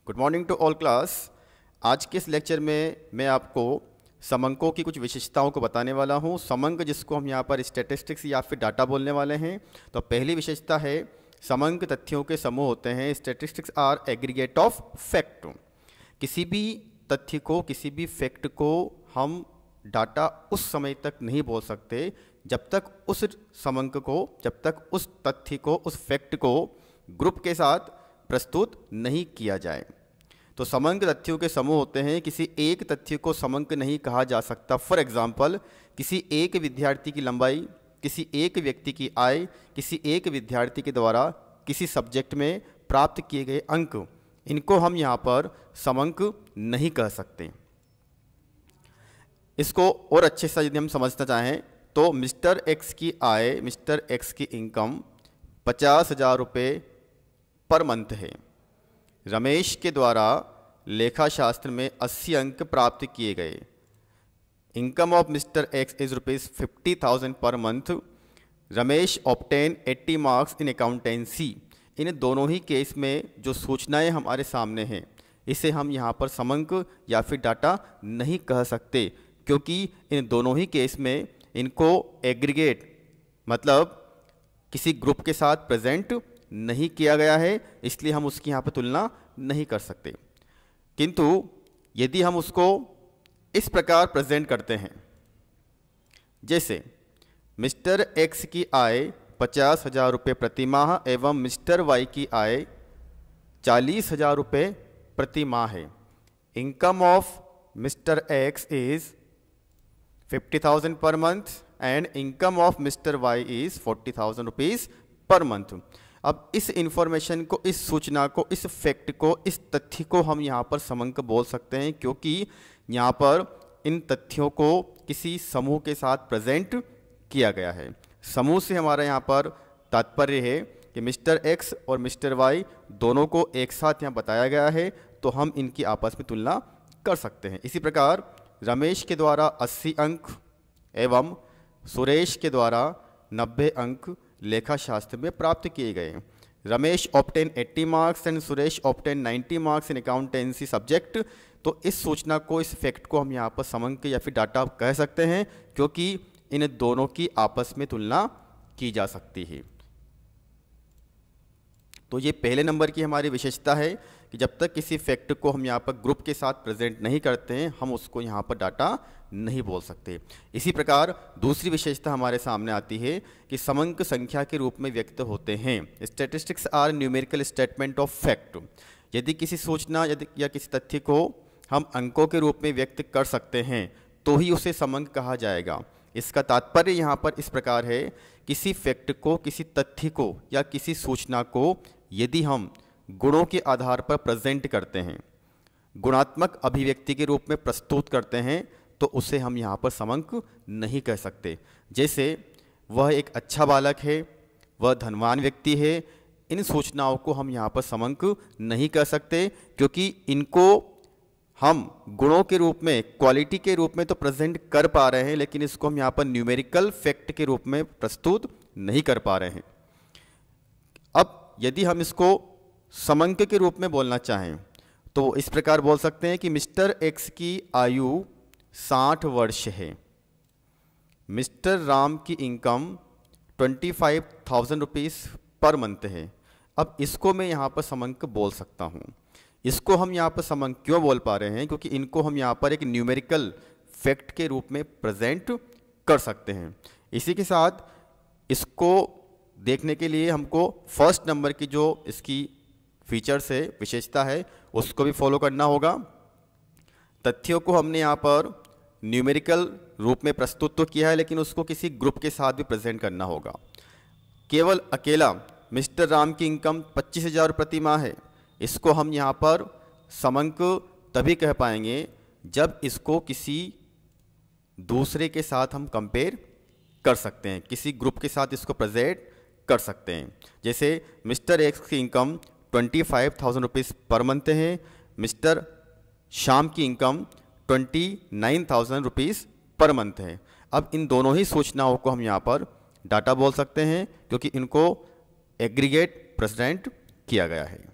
Good morning to all class. आज के इस लेक्चर में मैं आपको समंकों की कुछ विशेषताओं को बताने वाला हूं। समंक जिसको हम यहां पर स्टैटिस्टिक्स या फिर डाटा बोलने वाले हैं। तो पहली विशेषता है समंक तथ्यों के समूह होते हैं। Statistics are aggregate of fact. किसी भी तथ्य को, किसी भी फैक्ट को हम डाटा उस समय तक नहीं बोल सकते जब तक उस समंक को, जब तक उस तथ्य को, उस फैक्ट को ग्रुप के साथ प्रस्तुत नहीं किया जाए। तो समंक तथ्यों के समूह होते हैं। किसी एक तथ्य को समंक नहीं कहा जा सकता। फॉर एग्जाम्पल, किसी एक विद्यार्थी की लंबाई, किसी एक व्यक्ति की आय, किसी एक विद्यार्थी के द्वारा किसी सब्जेक्ट में प्राप्त किए गए अंक, इनको हम यहाँ पर समंक नहीं कह सकते। इसको और अच्छे से यदि हम समझना चाहें तो मिस्टर एक्स की आय, मिस्टर एक्स की इनकम 50,000 रुपये पर मंथ है। रमेश के द्वारा लेखा शास्त्र में 80 अंक प्राप्त किए गए। Income of Mister X is ₹50,000 per month. Ramesh obtain 80 marks in accountancy. इन दोनों ही केस में जो सूचनाएं हमारे सामने हैं, इसे हम यहाँ पर समंक या फिर डाटा नहीं कह सकते, क्योंकि इन दोनों ही केस में इनको एग्रीगेट मतलब किसी ग्रुप के साथ प्रेजेंट नहीं किया गया है, इसलिए हम उसकी यहाँ पर तुलना नहीं कर सकते। किंतु यदि हम उसको इस प्रकार प्रेजेंट करते हैं, जैसे मिस्टर एक्स की आय 50,000 रुपये प्रति माह एवं मिस्टर वाई की आय 40,000 रुपये प्रति माह है। Income of Mister X is 50,000 per month and income of Mister Y is 40,000 rupees per month. अब इस इंफॉर्मेशन को, इस सूचना को, इस फैक्ट को, इस तथ्य को हम यहाँ पर समंक बोल सकते हैं, क्योंकि यहाँ पर इन तथ्यों को किसी समूह के साथ प्रेजेंट किया गया है। समूह से हमारा यहाँ पर तात्पर्य है कि मिस्टर एक्स और मिस्टर वाई दोनों को एक साथ यहाँ बताया गया है, तो हम इनकी आपस में तुलना कर सकते हैं। इसी प्रकार रमेश के द्वारा 80 अंक एवं सुरेश के द्वारा 90 अंक लेखा शास्त्र में प्राप्त किए गए। Ramesh obtain 80 marks and Suresh obtain 90 marks in accountancy subject. तो इस सूचना को, इस फैक्ट को हम यहाँ पर समंक या फिर डाटा कह सकते हैं, क्योंकि इन दोनों की आपस में तुलना की जा सकती है। तो ये पहले नंबर की हमारी विशेषता है कि जब तक किसी फैक्ट को हम यहाँ पर ग्रुप के साथ प्रेजेंट नहीं करते हैं, हम उसको यहाँ पर डाटा नहीं बोल सकते। इसी प्रकार दूसरी विशेषता हमारे सामने आती है कि समंक संख्या के रूप में व्यक्त होते हैं। Statistics are numerical statement of fact. यदि किसी सूचना या किसी तथ्य को हम अंकों के रूप में व्यक्त कर सकते हैं तो ही उसे समंक कहा जाएगा। इसका तात्पर्य यहाँ पर इस प्रकार है, किसी फैक्ट को, किसी तथ्य को या किसी सूचना को यदि हम गुणों के आधार पर प्रेजेंट करते हैं, गुणात्मक अभिव्यक्ति के रूप में प्रस्तुत करते हैं, तो उसे हम यहाँ पर समंक नहीं कह सकते। जैसे वह एक अच्छा बालक है, वह धनवान व्यक्ति है, इन सूचनाओं को हम यहाँ पर समंक नहीं कह सकते, क्योंकि इनको हम गुणों के रूप में, क्वालिटी के रूप में तो प्रेजेंट कर पा रहे हैं, लेकिन इसको हम यहाँ पर न्यूमेरिकल फैक्ट के रूप में प्रस्तुत नहीं कर पा रहे हैं। अब यदि हम इसको समंक के रूप में बोलना चाहें तो इस प्रकार बोल सकते हैं कि मिस्टर एक्स की आयु 60 वर्ष है। मिस्टर राम की इनकम 25,000 रुपीज़ पर मंथ है। अब इसको मैं यहाँ पर समंक बोल सकता हूँ। इसको हम यहाँ पर समंक क्यों बोल पा रहे हैं? क्योंकि इनको हम यहाँ पर एक न्यूमेरिकल फैक्ट के रूप में प्रेजेंट कर सकते हैं। इसी के साथ इसको देखने के लिए हमको फर्स्ट नंबर की जो इसकी फीचर्स है, विशेषता है, उसको भी फॉलो करना होगा। तथ्यों को हमने यहाँ पर न्यूमेरिकल रूप में प्रस्तुत तो किया है, लेकिन उसको किसी ग्रुप के साथ भी प्रेजेंट करना होगा। केवल अकेला मिस्टर राम की इनकम 25,000 प्रति माह है, इसको हम यहाँ पर समंक तभी कह पाएंगे जब इसको किसी दूसरे के साथ हम कंपेयर कर सकते हैं, किसी ग्रुप के साथ इसको प्रेजेंट कर सकते हैं। जैसे मिस्टर एक्स की इनकम 25,000 रुपीज़ पर मंथ है, मिस्टर श्याम की इनकम 29,000 रुपीज़ पर मंथ है। अब इन दोनों ही सूचनाओं को हम यहाँ पर डाटा बोल सकते हैं, क्योंकि इनको एग्रीगेट प्रेजेंट किया गया है।